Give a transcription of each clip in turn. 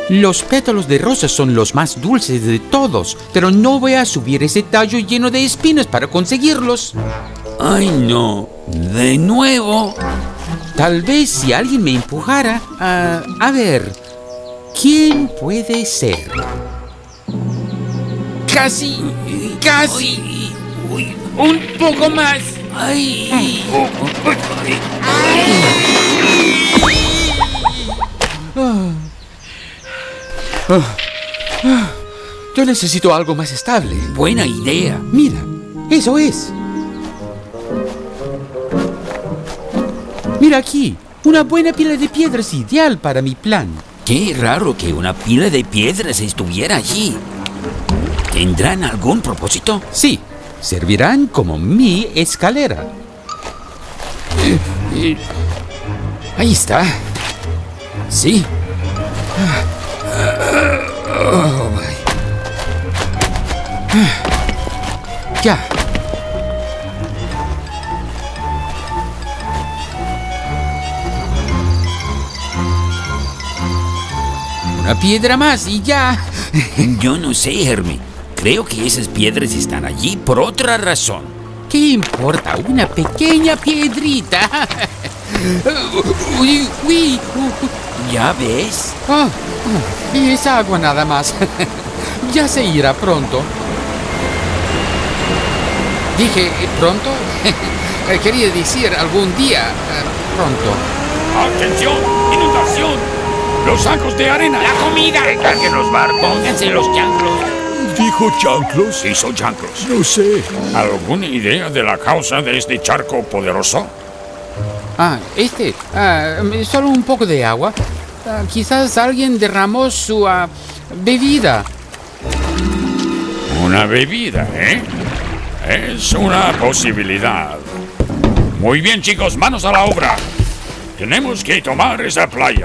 Los pétalos de rosa son los más dulces de todos, pero no voy a subir ese tallo lleno de espinas para conseguirlos. ¡Ay, no! ¡De nuevo! Tal vez si alguien me empujara. A ver, ¿quién puede ser? ¡Casi! ¡Casi! Uy, ¡Un poco más! ¡Ay! Yo necesito algo más estable. Buena idea. Mira, eso es. Mira aquí, una buena pila de piedras ideal para mi plan. Qué raro que una pila de piedras estuviera allí. ¿Tendrán algún propósito? Sí, servirán como mi escalera. Ahí está. Sí. Ya. Una piedra más y ya. Yo no sé, Hermie. Creo que esas piedras están allí por otra razón. ¿Qué importa? Una pequeña piedrita. Uy, uy. ¿Ya ves? Y es agua nada más. Ya se irá pronto. Dije pronto. Quería decir algún día pronto. ¡Atención! ¡Inundación! ¡Los sacos de arena! ¡La comida! ¡Recarguen los barcos! ¡Pónganse los chanclos! ¿Dijo chanclos? Sí, son chanclos. No sé. ¿Alguna idea de la causa de este charco poderoso? Solo un poco de agua. Quizás alguien derramó su bebida. Una bebida, ¿eh? Es una posibilidad. Muy bien, chicos, manos a la obra. Tenemos que tomar esa playa.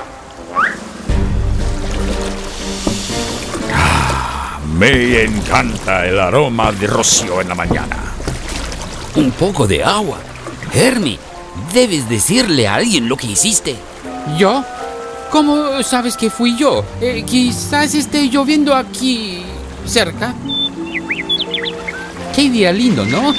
Me encanta el aroma de rocío en la mañana. Un poco de agua. Hermie, debes decirle a alguien lo que hiciste. ¿Yo? ¿Cómo sabes que fui yo? Quizás esté lloviendo aquí cerca. Qué día lindo, ¿no?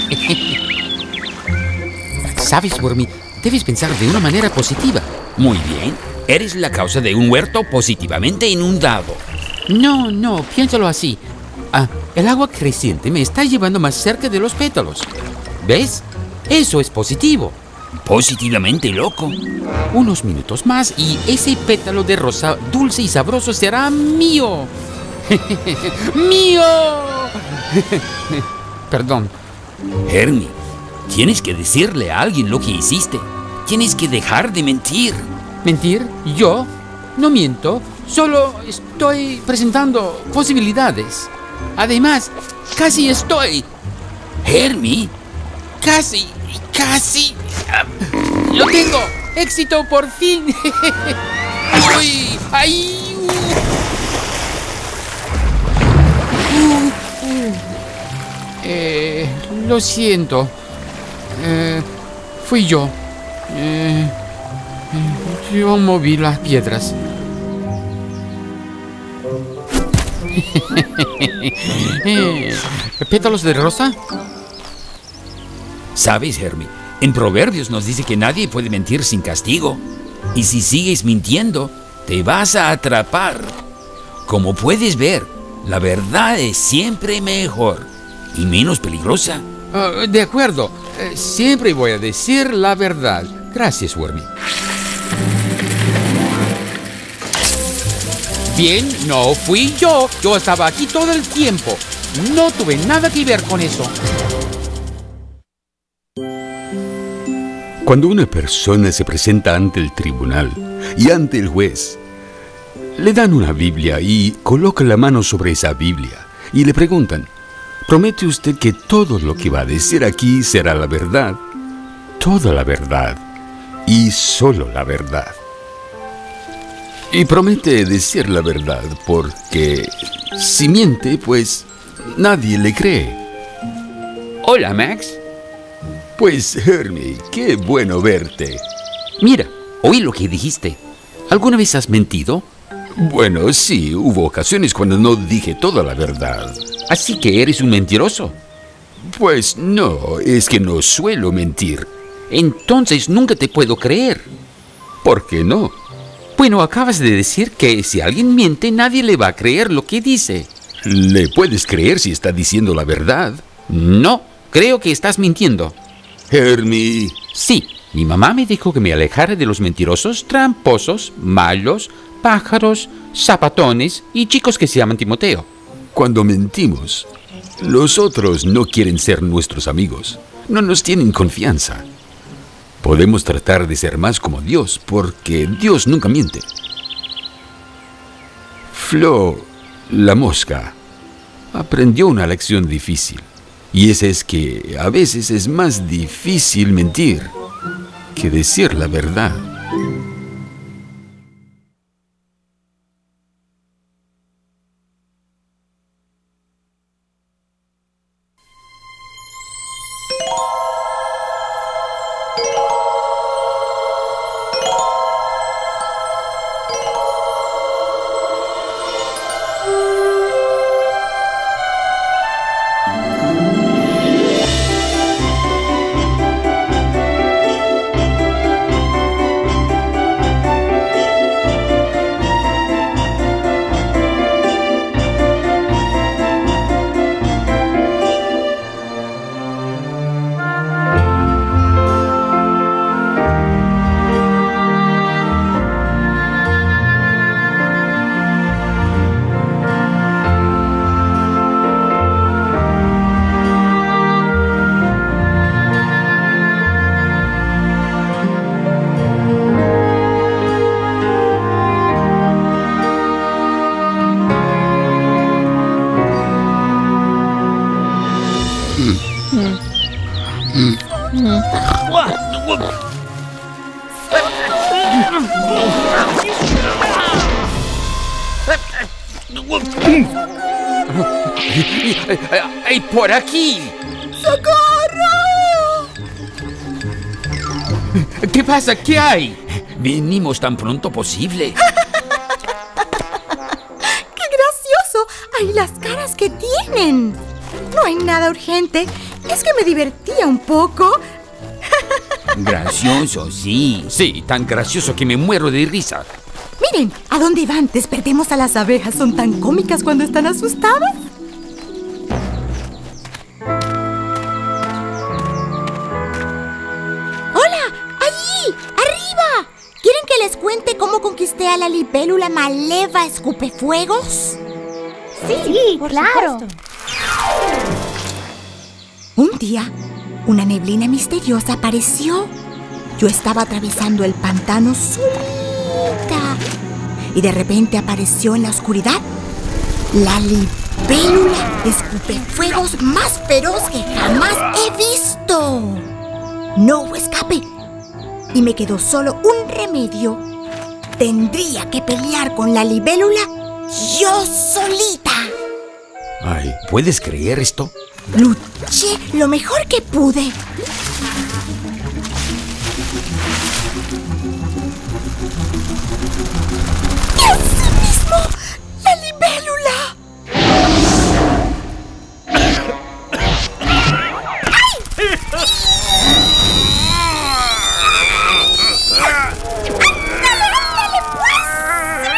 ¿Sabes, Wormy? Debes pensar de una manera positiva. Muy bien. Eres la causa de un huerto positivamente inundado. No, piénsalo así. El agua creciente me está llevando más cerca de los pétalos. ¿Ves? Eso es positivo. Positivamente loco. Unos minutos más y ese pétalo de rosa dulce y sabroso será mío. ¡Mío! Perdón. Hermie, tienes que decirle a alguien lo que hiciste. Tienes que dejar de mentir. ¿Mentir? ¿Yo? No miento. Solo estoy presentando posibilidades. Además, casi estoy. Hermie. Casi. ¡Lo tengo! ¡Éxito por fin! ¡Uy! ¡Ay! Lo siento. Fui yo. Yo moví las piedras. ¿Pétalos de rosa? ¿Sabes, Hermie? En Proverbios nos dice que nadie puede mentir sin castigo. Y si sigues mintiendo, te vas a atrapar. Como puedes ver, la verdad es siempre mejor y menos peligrosa. De acuerdo. Siempre voy a decir la verdad. Gracias, Wormy. Bien, no fui yo. Yo estaba aquí todo el tiempo. No tuve nada que ver con eso. Cuando una persona se presenta ante el tribunal y ante el juez, le dan una Biblia y coloca la mano sobre esa Biblia y le preguntan: ¿promete usted que todo lo que va a decir aquí será la verdad, toda la verdad y solo la verdad? Y promete decir la verdad porque si miente, pues nadie le cree. Hola, Max. Pues, Hermie, qué bueno verte. Mira, oí lo que dijiste. ¿Alguna vez has mentido? Bueno, sí, hubo ocasiones cuando no dije toda la verdad. Así que eres un mentiroso. Pues no, es que no suelo mentir. Entonces nunca te puedo creer. ¿Por qué no? Bueno, acabas de decir que si alguien miente, nadie le va a creer lo que dice. Le puedes creer si está diciendo la verdad. No, creo que estás mintiendo. Hermie. Sí, mi mamá me dijo que me alejara de los mentirosos, tramposos, malos, pájaros, zapatones y chicos que se llaman Timoteo. Cuando mentimos, los otros no quieren ser nuestros amigos. No nos tienen confianza. Podemos tratar de ser más como Dios, porque Dios nunca miente. Flo, la mosca, aprendió una lección difícil. Y esa es que a veces es más difícil mentir que decir la verdad. ¡Ay, por aquí! ¡Socorro! ¿Qué pasa? ¿Qué hay? Venimos tan pronto posible. ¡Qué gracioso! ¡Ay, las caras que tienen! No hay nada urgente. Es que me divertía un poco. Gracioso, sí. Sí, tan gracioso que me muero de risa. Miren, ¿a dónde van? Despertemos a las abejas. Son tan cómicas cuando están asustadas. ¡Hola! ¡Allí! ¡Arriba! ¿Quieren que les cuente cómo conquisté a la libélula Maleva Escupefuegos? Sí, claro. Un día, una neblina misteriosa apareció. Yo estaba atravesando el pantano solita y de repente apareció en la oscuridad la libélula escupefuegos más feroz que jamás he visto. No hubo escape y me quedó solo un remedio. Tendría que pelear con la libélula yo solita. Ay, ¿puedes creer esto? Luché lo mejor que pude. Y así mismo, la libélula. ¡Ándale, pues!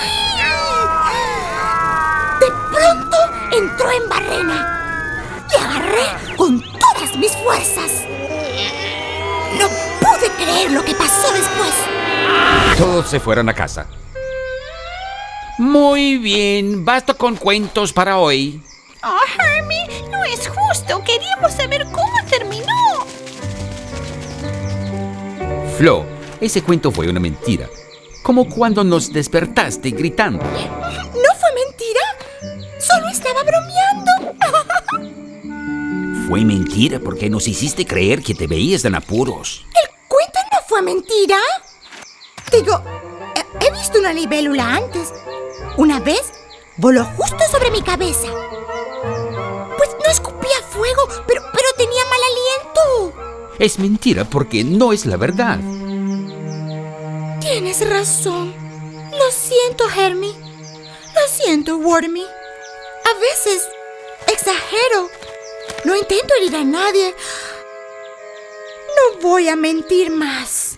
De pronto entró en barrena. Le agarré con todas mis fuerzas. No pude creer lo que pasó después. Todos se fueron a casa. Muy bien, basta con cuentos para hoy. Oh, Hermie, no es justo. Queríamos saber cómo terminó. Flo, ese cuento fue una mentira. Como cuando nos despertaste gritando. ¿No fue mentira? Solo estaba bromeando. Fue mentira porque nos hiciste creer que te veías en apuros. ¿El cuento no fue mentira? Digo, he visto una libélula antes. Una vez voló justo sobre mi cabeza. Pues no escupía fuego, pero tenía mal aliento. Es mentira porque no es la verdad. Tienes razón. Lo siento, Hermie. Lo siento, Wormy. A veces exagero. No intento herir a nadie. No voy a mentir más.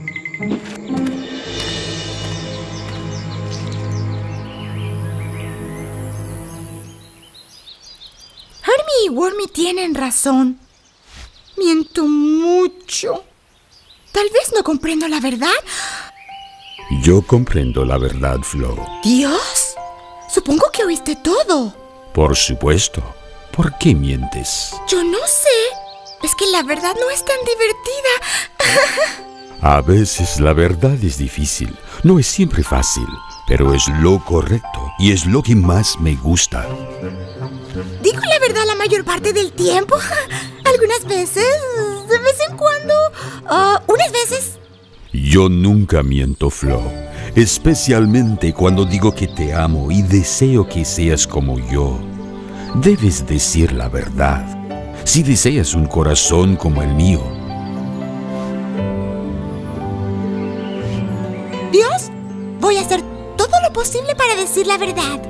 Hermie y Wormy tienen razón. Miento mucho. Tal vez no comprendo la verdad. Yo comprendo la verdad, Flo. ¿Dios? Supongo que oíste todo. Por supuesto. ¿Por qué mientes? Yo no sé. Es que la verdad no es tan divertida. A veces la verdad es difícil. No es siempre fácil, pero es lo correcto y es lo que más me gusta. Digo la verdad la mayor parte del tiempo. Algunas veces, de vez en cuando, unas veces. Yo nunca miento, Flo. Especialmente cuando digo que te amo y deseo que seas como yo. Debes decir la verdad, si deseas un corazón como el mío. Dios, voy a hacer todo lo posible para decir la verdad.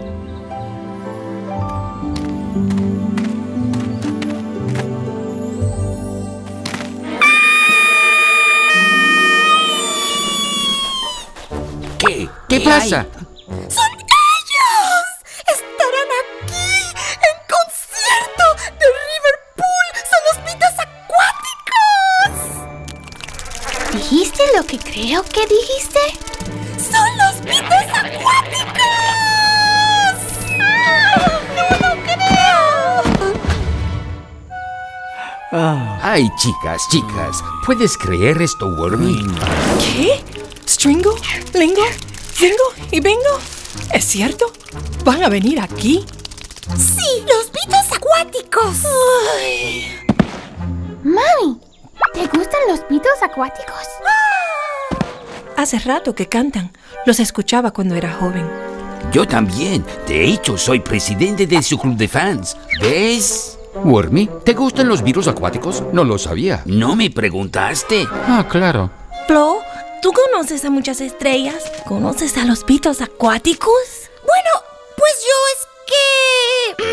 ¿Qué pasa? ¡Son ellos! ¡Estarán aquí! ¡En concierto de Riverpool! ¡Son los pitos acuáticos! ¿Dijiste lo que creo que dijiste? ¡Son los pitos acuáticos! ¡No lo creo! Ay, chicas, ¿puedes creer esto, Wormy? ¿Qué? ¿Stringo? ¿Lingo? ¿Zingo? ¿Y Bingo? ¿Es cierto? ¿Van a venir aquí? ¡Sí! ¡Los pitos acuáticos! Mami, ¿te gustan los pitos acuáticos? Hace rato que cantan. Los escuchaba cuando era joven. Yo también. De hecho, soy presidente de su club de fans. ¿Ves? Wormy, ¿te gustan los virus acuáticos? No lo sabía. ¿No me preguntaste? Ah, claro. Flo, ¿tú conoces a muchas estrellas? ¿Conoces a los pitos acuáticos? Bueno, pues yo es que...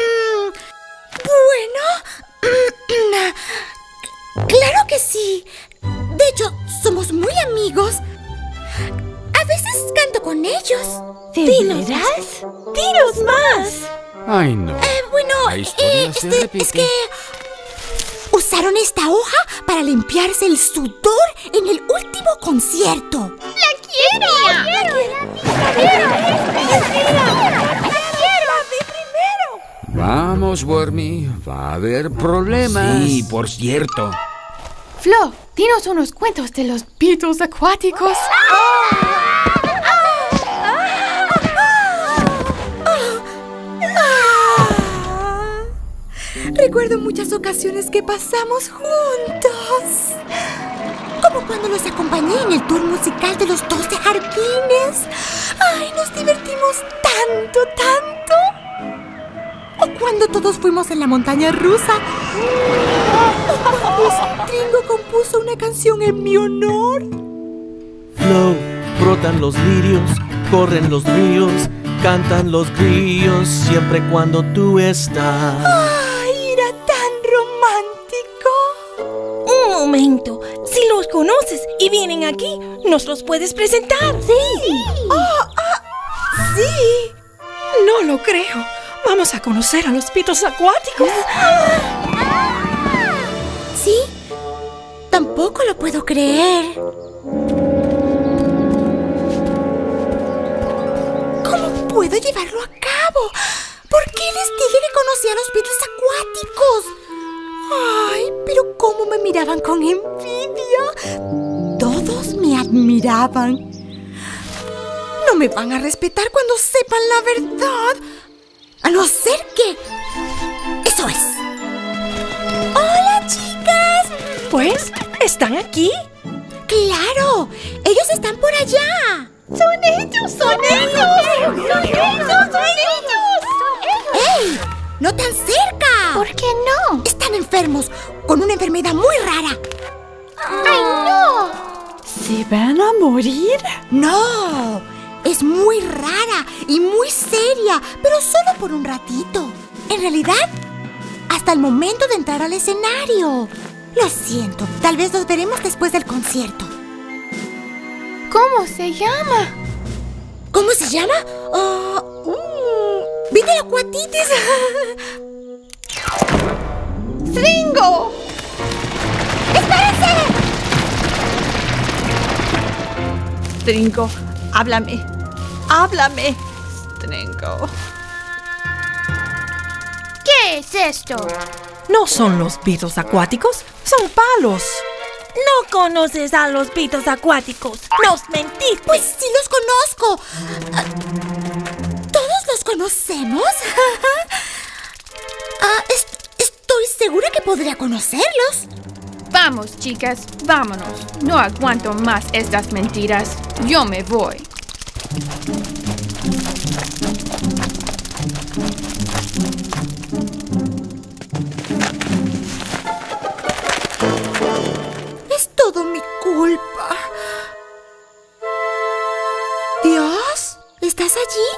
claro que sí. De hecho, somos muy amigos. A veces canto con ellos. ¿De veras? ¡Dinos más! Ay, no. Bueno, La historia se repite. es que... usaron esta hoja para limpiarse el sudor en el último concierto. Vamos, Wormy. Va a haber problemas. Sí, por cierto. Flo, dinos unos cuentos de los pitos acuáticos. Recuerdo muchas ocasiones que pasamos juntos. Como cuando los acompañé en el tour musical de los 12 jardines. ¡Ay, nos divertimos tanto! O cuando todos fuimos en la montaña rusa. O cuando Stringo compuso una canción en mi honor. Flo, brotan los lirios, corren los ríos, cantan los grillos siempre cuando tú estás. ¡Ay, era tan romántico! Un momento. Si los conoces y vienen aquí, ¿nos los puedes presentar? Sí. ¡Sí! No lo creo. Vamos a conocer a los pitos acuáticos. ¿Sí? Tampoco lo puedo creer. ¿Cómo puedo llevarlo a cabo? ¿Por qué les dije que conocía a los pitos acuáticos? Ay, pero cómo me miraban con envidia. Todos me admiraban. No me van a respetar cuando sepan la verdad. A no ser que... ¡Eso es! ¡Hola, chicas! Pues, ¿están aquí? ¡Claro! ¡Ellos están por allá! ¡Son ellos! ¡Ey! ¡No tan cerca! ¿Por qué no? Están enfermos, con una enfermedad muy rara. ¡Ay, no! ¿Se van a morir? ¡No! es muy rara y muy seria, pero solo por un ratito. En realidad, hasta el momento de entrar al escenario. Lo siento, tal vez nos veremos después del concierto. ¿Cómo se llama? ¿Cómo se llama? Vitelacuatitis. ¡Stringo! ¡Espérense! Stringo, háblame. Háblame, Stringo. ¿Qué es esto? No son los pitos acuáticos, son palos. No conoces a los pitos acuáticos. Nos mentiste. Pues sí los conozco. ¿Todos los conocemos? Estoy segura que podría conocerlos. Vamos, chicas, vámonos. No aguanto más estas mentiras. Yo me voy. Es todo mi culpa. Dios, ¿estás allí?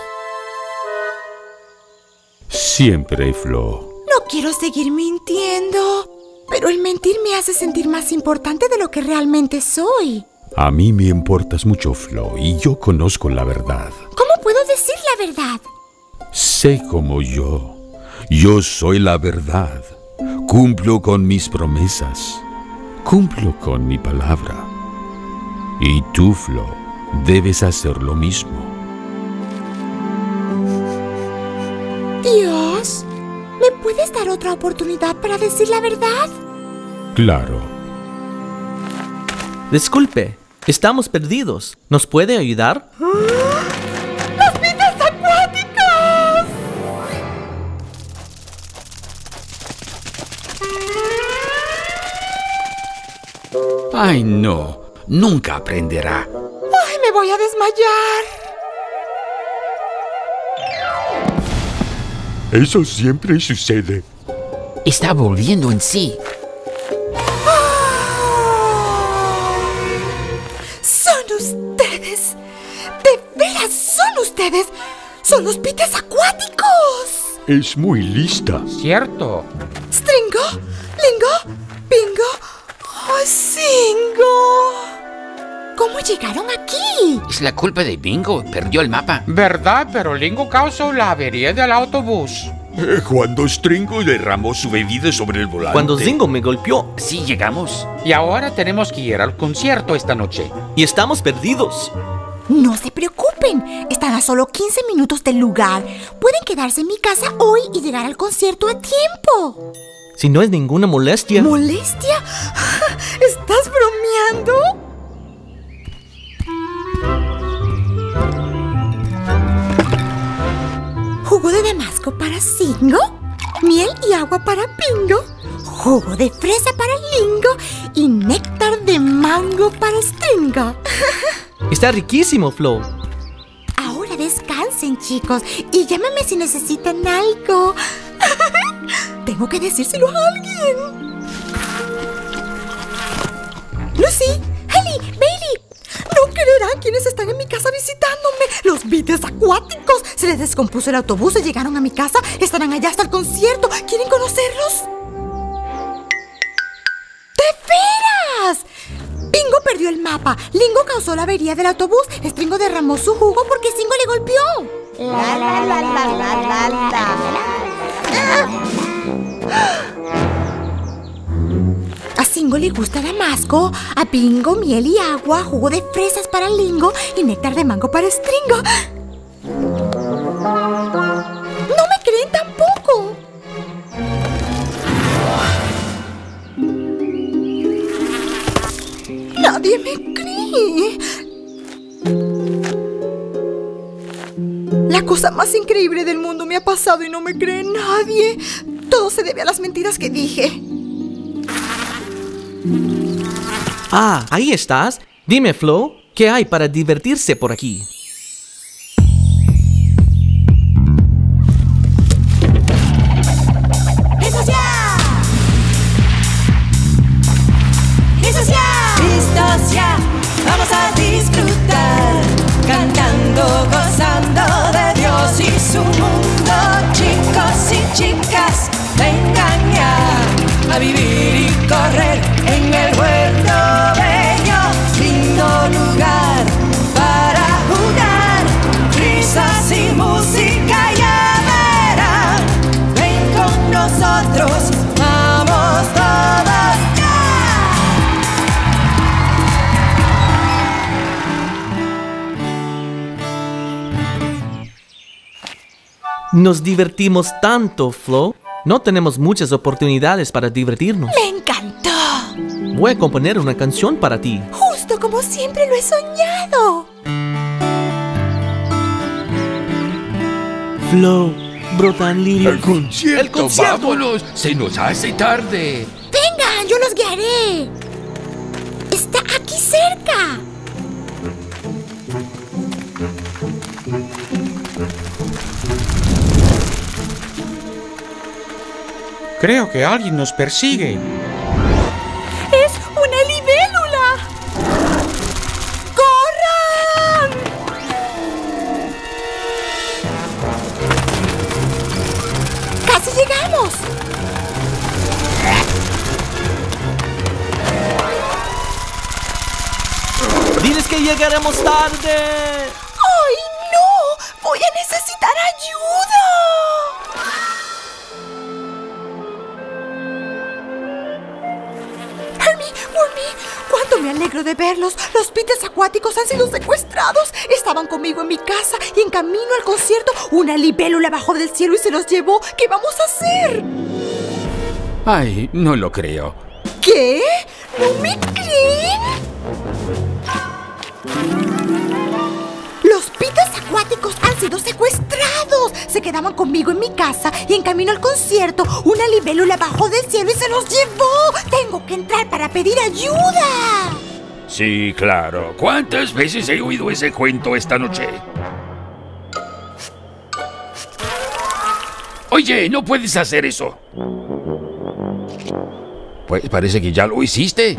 Siempre, Flo. No quiero seguir mintiendo, pero el mentir me hace sentir más importante de lo que realmente soy. A mí me importas mucho, Flo, y yo conozco la verdad. ¿Cómo puedo decir la verdad? Sé como yo. Yo soy la verdad. Cumplo con mis promesas. Cumplo con mi palabra. Y tú, Flo, debes hacer lo mismo. Dios, ¿me puedes dar otra oportunidad para decir la verdad? Claro. Disculpe, estamos perdidos. ¿Nos puede ayudar? ¡Los pitos acuáticos! Ay, no. Nunca aprenderá. ¡Ay, me voy a desmayar! Eso siempre sucede. Está volviendo en sí. ¡Son ustedes! ¡De veras son ustedes! ¡Son los pites acuáticos! Es muy lista. ¿Cierto? ¿Stringo? ¿Lingo? ¿Bingo? ¡Oh, Singo! ¿Cómo llegaron aquí? Es la culpa de Bingo. Perdió el mapa. ¿Verdad? Pero Lingo causó la avería del autobús. Cuando Stringo derramó su bebida sobre el volante. Cuando Zingo me golpeó Sí, llegamos. Y ahora tenemos que ir al concierto esta noche. y estamos perdidos. No se preocupen, están a solo 15 minutos del lugar. Pueden quedarse en mi casa hoy y llegar al concierto a tiempo. Si no es ninguna molestia. ¿Molestia? ¿Estás bromeando? Jugo de damasco para Zingo, miel y agua para Bingo, jugo de fresa para Lingo y néctar de mango para Stringo. Está riquísimo, Flo. Ahora descansen, chicos, y llámame si necesitan algo. Tengo que decírselo a alguien. Lucy, Ellie, Bailey, no creerán quiénes están en mi casa visitándome. Los bites acuáticos. Se les descompuso el autobús y llegaron a mi casa. Estarán allá hasta el concierto. ¿Quieren conocerlos? ¡De veras! Bingo perdió el mapa. Lingo causó la avería del autobús. Stringo derramó su jugo porque Zingo le golpeó. A Zingo le gusta damasco, a Bingo miel y agua, jugo de fresas para Lingo y néctar de mango para Stringo. ¡No me creen tampoco! ¡Nadie me cree! La cosa más increíble del mundo me ha pasado y no me cree nadie. Todo se debe a las mentiras que dije. Ah, ahí estás. Dime, Flo, ¿qué hay para divertirse por aquí? ¡Listos ya! ¡Listos ya! ¡Listos ya! Vamos a disfrutar cantando Nos divertimos tanto, Flo. No tenemos muchas oportunidades para divertirnos. ¡Me encantó! Voy a componer una canción para ti. Justo como siempre lo he soñado. Flo, brotan lirios. ¡El concierto! ¡El concierto! ¡Vámonos! ¡Se nos hace tarde! Venga, yo los guiaré. Está aquí cerca. Creo que alguien nos persigue. ¡Es una libélula! ¡Corran! ¡Casi llegamos! ¡Diles que llegaremos tarde! ¡Ay, no! ¡Voy a necesitar ayuda! ¡Cuánto me alegro de verlos! Los Peters acuáticos han sido secuestrados. Estaban conmigo en mi casa y en camino al concierto una libélula bajó del cielo y se los llevó. ¿Qué vamos a hacer? Ay, no lo creo. ¿Qué? ¿No me creen? Los Peters acuáticos han sido secuestrados. Se quedaban conmigo en mi casa y en camino al concierto una libélula bajó del cielo y se los llevó. Tengo que entrar para pedir ayuda. Sí, claro. ¿Cuántas veces he oído ese cuento esta noche? Oye, no puedes hacer eso. Pues parece que ya lo hiciste.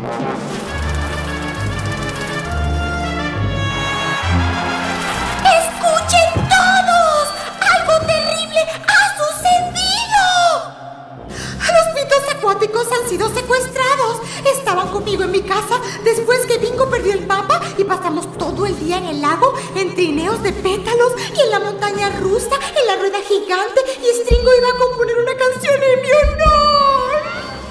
¡Escuchen todos! ¡Algo terrible ha sucedido! Los Peters acuáticos han sido secuestrados. Estaban conmigo en mi casa después que Bingo perdió el mapa y pasamos todo el día en el lago, en trineos de pétalos y en la montaña rusa, en la rueda gigante, y Stringo iba a componer una canción en mi honor.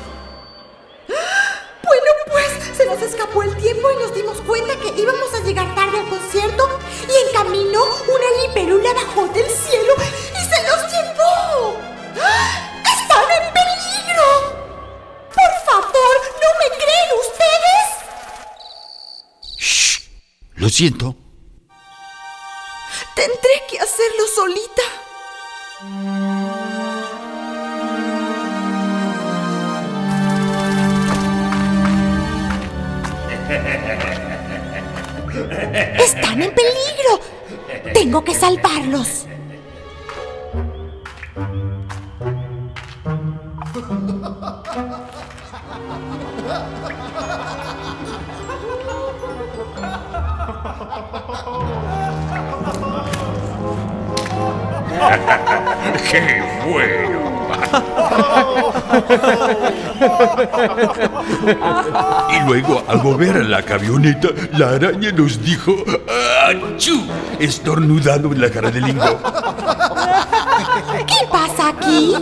Bueno, pues se nos escapó el tiempo y nos dimos cuenta que íbamos a llegar tarde al concierto y en camino una libélula bajó del cielo y se los llevó. ¡Están en peligro! ¡Por favor, no me creen ustedes! ¡Shh! Lo siento. Tendré que hacerlo solita. ¡Están en peligro! ¡Tengo que salvarlos! ¡Qué bueno! Y luego, al mover a la camioneta, la araña nos dijo ¡achú!, estornudando en la cara de Lingo. ¿Qué pasa aquí?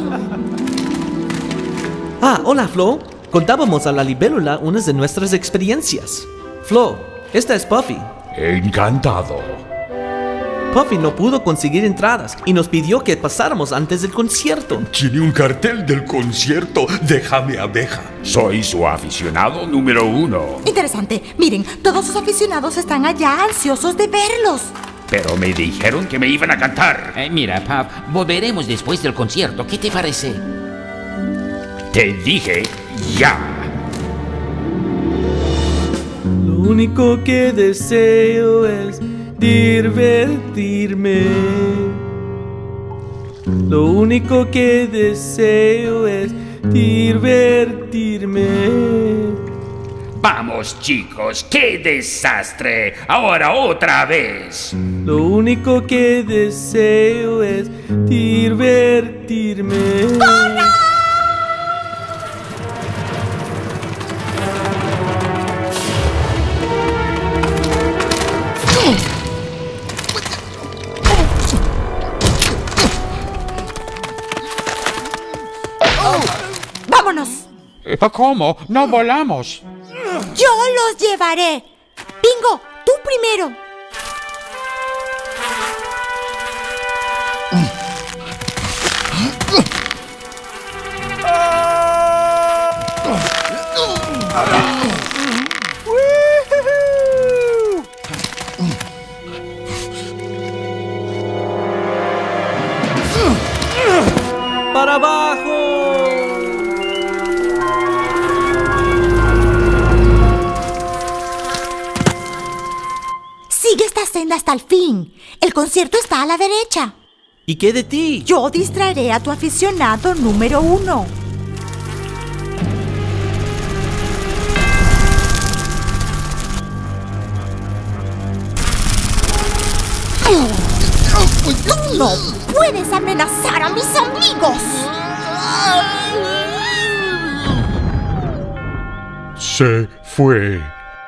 Ah, hola, Flo. Contábamos a la libélula unas de nuestras experiencias. Flo, esta es Puffy. Encantado. Puffy no pudo conseguir entradas y nos pidió que pasáramos antes del concierto. Tiene un cartel del concierto Déjame Abeja. Soy su aficionado número 1. Interesante. Miren, todos sus aficionados están allá ansiosos de verlos. Pero me dijeron que me iban a cantar. Mira, Puff, volveremos después del concierto. ¿Qué te parece? Te dije ya. Lo único que deseo es divertirme. Lo único que deseo es divertirme. Vamos, chicos, qué desastre. Ahora otra vez. Lo único que deseo es divertirme. ¡Vámonos! ¿Cómo? No volamos. ¡Yo los llevaré! Bingo, tú primero. para abajo. Sigue esta senda hasta el fin. El concierto está a la derecha. ¿Y qué de ti? Yo distraeré a tu aficionado número 1. No puedes amenazar a mis amigos. Se fue.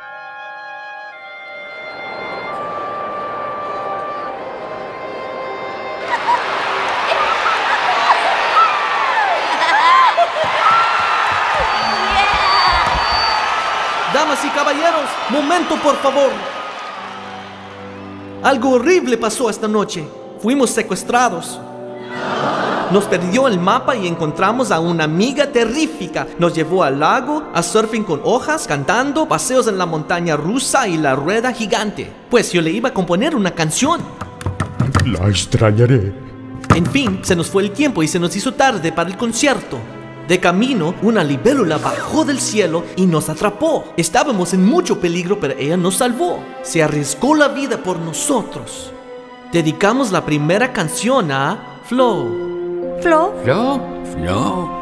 Damas y caballeros, momento por favor. Algo horrible pasó esta noche. Fuimos secuestrados. Nos perdió el mapa y encontramos a una amiga terrífica. Nos llevó al lago, a surfing con hojas, cantando, paseos en la montaña rusa y la rueda gigante. Pues yo le iba a componer una canción. La extrañaré. En fin, se nos fue el tiempo y se nos hizo tarde para el concierto. De camino, una libélula bajó del cielo y nos atrapó. Estábamos en mucho peligro, pero ella nos salvó. Se arriesgó la vida por nosotros. Dedicamos la primera canción a Flo. ¿Flo? Flo, Flo.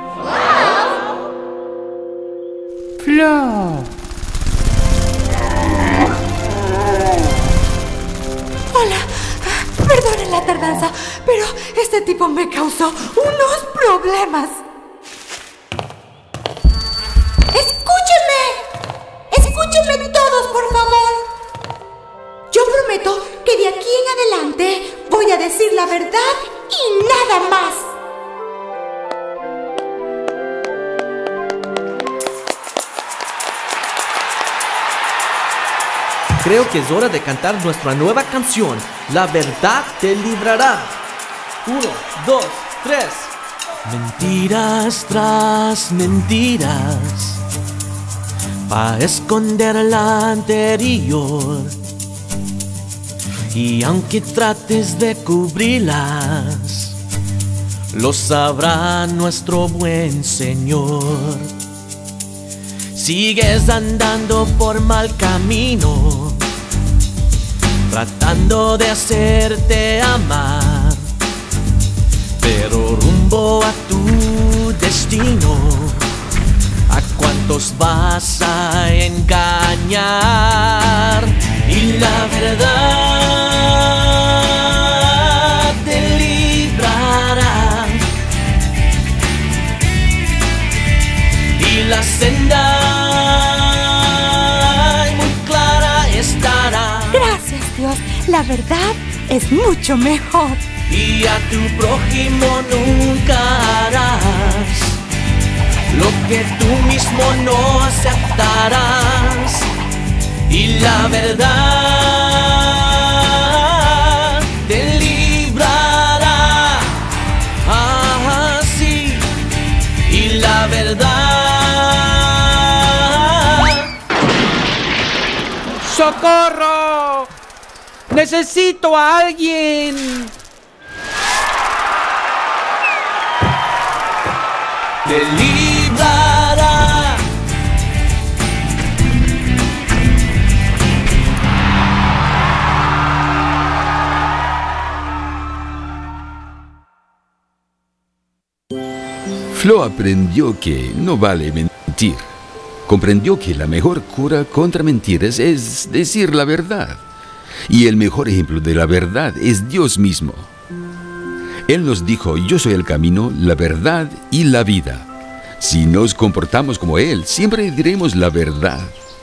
Flo. Hola, perdonen la tardanza, pero este tipo me causó unos problemas. ¡Escúchenme todos, por favor! Yo prometo que de aquí en adelante voy a decir la verdad y nada más. Creo que es hora de cantar nuestra nueva canción, La verdad te librará. 1, 2, 3. Mentiras tras mentiras, pa' esconder la anterior. Y aunque trates de cubrirlas, lo sabrá nuestro buen Señor. Sigues andando por mal camino, tratando de hacerte amar, pero rumbo a tu destino, ¿a cuántos vas a engañar? Y la verdad te librará, y la senda muy clara estará. Gracias, Dios, la verdad es mucho mejor. Y a tu prójimo nunca harás lo que tú mismo no aceptarás. Y la verdad te librará. Ah, sí. Y la verdad. ¡Socorro! ¡Necesito a alguien! Te librará. Flo aprendió que no vale mentir. Comprendió que la mejor cura contra mentiras es decir la verdad. Y el mejor ejemplo de la verdad es Dios mismo. Él nos dijo: yo soy el camino, la verdad y la vida. Si nos comportamos como Él, siempre diremos la verdad.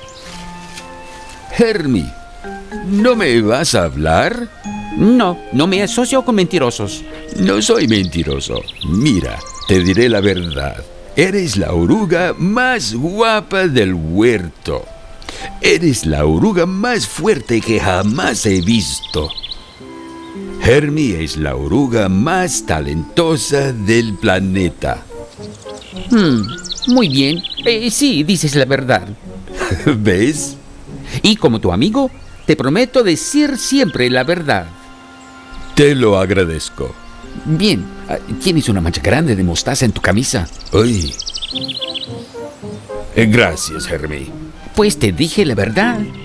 Hermie, ¿no me vas a hablar? No, no me asocio con mentirosos. No soy mentiroso. Mira, te diré la verdad. Eres la oruga más guapa del huerto. Eres la oruga más fuerte que jamás he visto. Hermie es la oruga más talentosa del planeta. Muy bien. Sí, dices la verdad. ¿Ves? Y como tu amigo, te prometo decir siempre la verdad. Te lo agradezco. Bien, tienes una mancha grande de mostaza en tu camisa. Ay. Gracias, Hermie. Pues te dije la verdad.